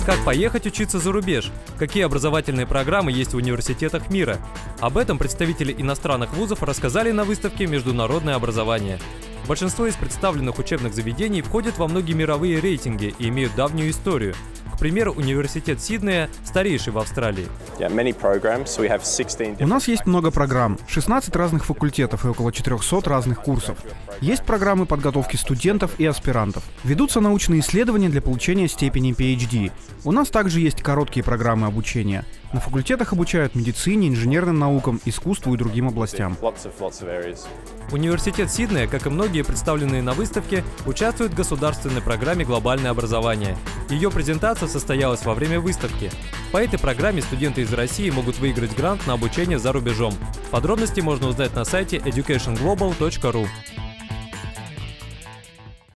Как поехать учиться за рубеж? Какие образовательные программы есть в университетах мира? Об этом представители иностранных вузов рассказали на выставке «Международное образование». Большинство из представленных учебных заведений входят во многие мировые рейтинги и имеют давнюю историю. К примеру, университет Сиднея – старейший в Австралии. У нас есть много программ, 16 разных факультетов и около 400 разных курсов. Есть программы подготовки студентов и аспирантов. Ведутся научные исследования для получения степени PhD. У нас также есть короткие программы обучения. На факультетах обучают медицине, инженерным наукам, искусству и другим областям. Университет Сиднея, как и многие представленные на выставке, участвует в государственной программе «Глобальное образование». Ее презентация состоялась во время выставки. По этой программе студенты из России могут выиграть грант на обучение за рубежом. Подробности можно узнать на сайте educationglobal.ru.